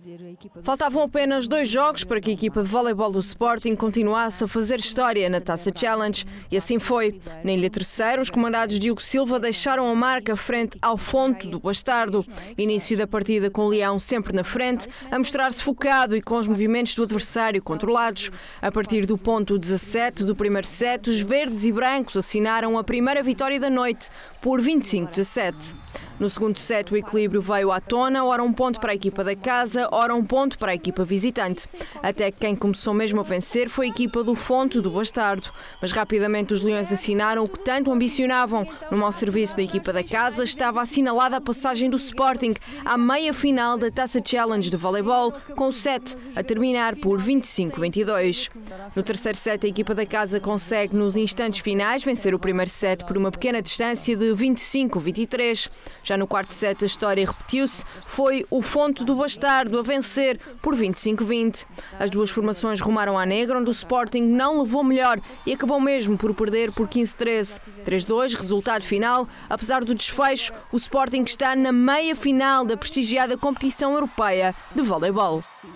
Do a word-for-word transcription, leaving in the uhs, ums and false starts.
Faltavam apenas dois jogos para que a equipa de voleibol do Sporting continuasse a fazer história na Taça Challenge, e assim foi. Na Ilha Terceira, os comandados Diogo Silva deixaram a marca frente ao Fonte do Bastardo. Início da partida com o Leão sempre na frente, a mostrar-se focado e com os movimentos do adversário controlados. A partir do ponto dezassete do primeiro set, os verdes e brancos assinaram a primeira vitória da noite por vinte e cinco a dezassete. No segundo set, o equilíbrio veio à tona, ora um ponto para a equipa da casa, ora um ponto para a equipa visitante. Até que quem começou mesmo a vencer foi a equipa do Fonte do Bastardo. Mas rapidamente os Leões assinaram o que tanto ambicionavam. No mau serviço da equipa da casa, estava assinalada a passagem do Sporting à meia-final da Taça Challenge de voleibol, com o set a terminar por vinte e cinco a vinte e dois. No terceiro set, a equipa da casa consegue, nos instantes finais, vencer o primeiro set por uma pequena distância de vinte e cinco a vinte e três. Já no quarto set a história repetiu-se, foi o Fonte do Bastardo a vencer por vinte e cinco a vinte. As duas formações rumaram à negra, onde o Sporting não levou melhor e acabou mesmo por perder por quinze a treze. três a dois, resultado final. Apesar do desfecho, o Sporting está na meia-final da prestigiada competição europeia de voleibol.